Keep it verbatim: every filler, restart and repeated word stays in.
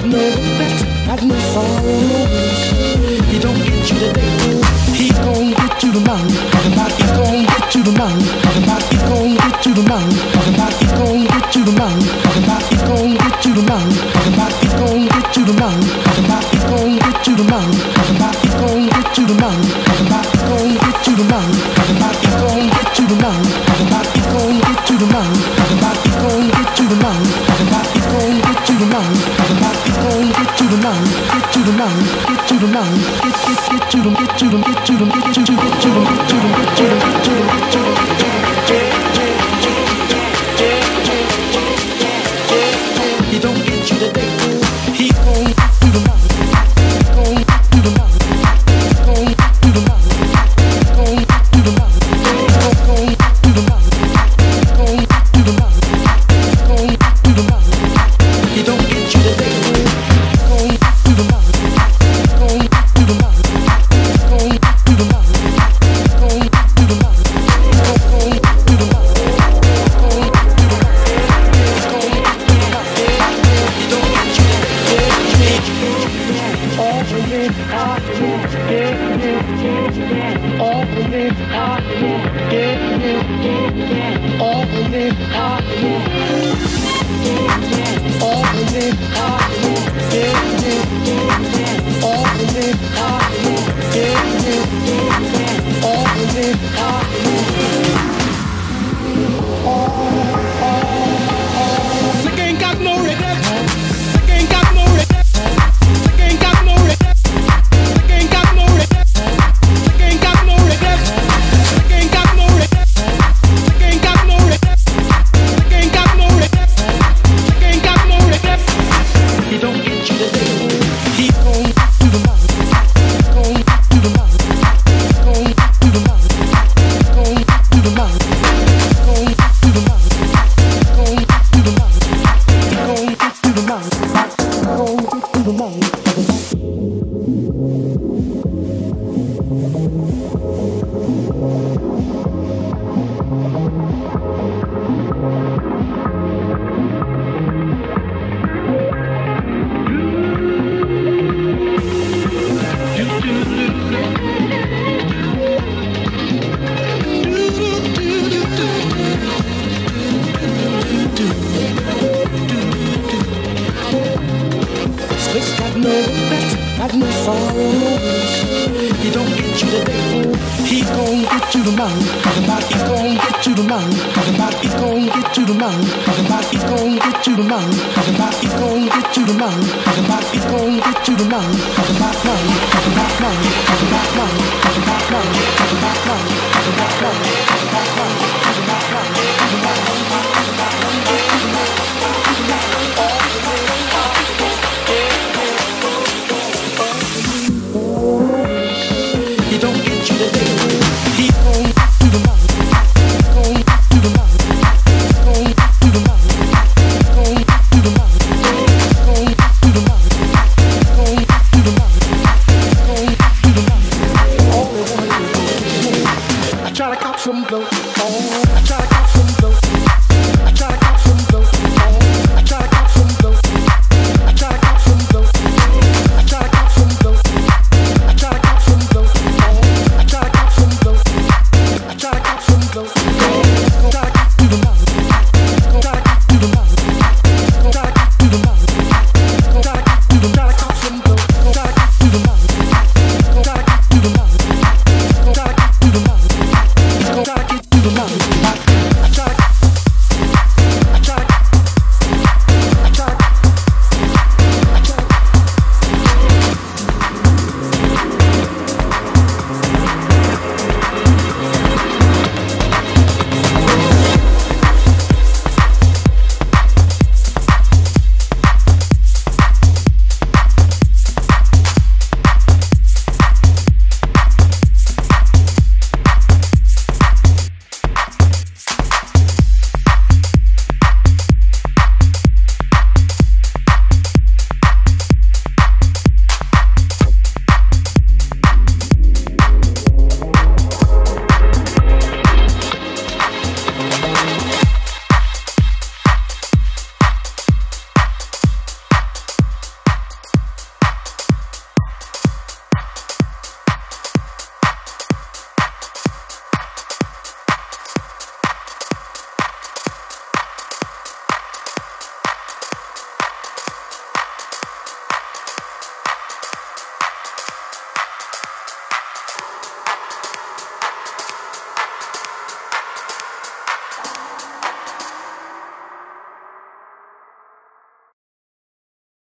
no regrets, got no sorrow, no wish. He don't get you today, he gon' get you tomorrow. He gon' get you tomorrow. He gon' get you tomorrow. He gon' get you tomorrow. He gon' get you tomorrow. He gon' get you tomorrow. He gon' get you tomorrow. He gon' get you tomorrow. He gon' get you tomorrow. He gon' get you tomorrow. He gon' get you tomorrow. He gon' get you tomorrow. He gon' get you tomorrow. He gon' get you tomorrow. Get you tomorrow. Get you tomorrow. Get get get you to get you to get you to get you to get you to get you to get you to get you to get you to he don't get you today. He gon' do the mind. Gon' do the mind. Gon' do the mind. Gon' do the mind. Gon' do the mind. Gon' do the mind. Gon' do the mind. He don't get you today. Gon' do the mind. Gon' do the mind. Gon' do the mind. Gon' do the mind. Gon' do the mind. Gon' do the mind. Like ain't got no regrets. Like ain't got no regrets. Like ain't got no regrets. Like ain't got no regrets. Like ain't got no regrets. Like ain't got no regrets. Like ain't got no regrets. Like ain't got no regrets. Like ain't got no regrets. He don't get you today. He gon' do the mind. Gon' do the mind. Gon' do the mind. Gon' do the mind. Gon' do the mind. Gon' do the mind. Gon' get to the mind. Gon' get to the mind. Swiss got no regrets, got no sorrow, no wish. He don't get you today, he gon' get you tomorrow. He gon' get you tomorrow. He gon' get you tomorrow. He gon' get you tomorrow. He gon' get you tomorrow. He gon' get you tomorrow. Tomorrow, tomorrow, tomorrow, tomorrow, tomorrow, tomorrow, tomorrow, tomorrow, tomorrow, tomorrow, tomorrow.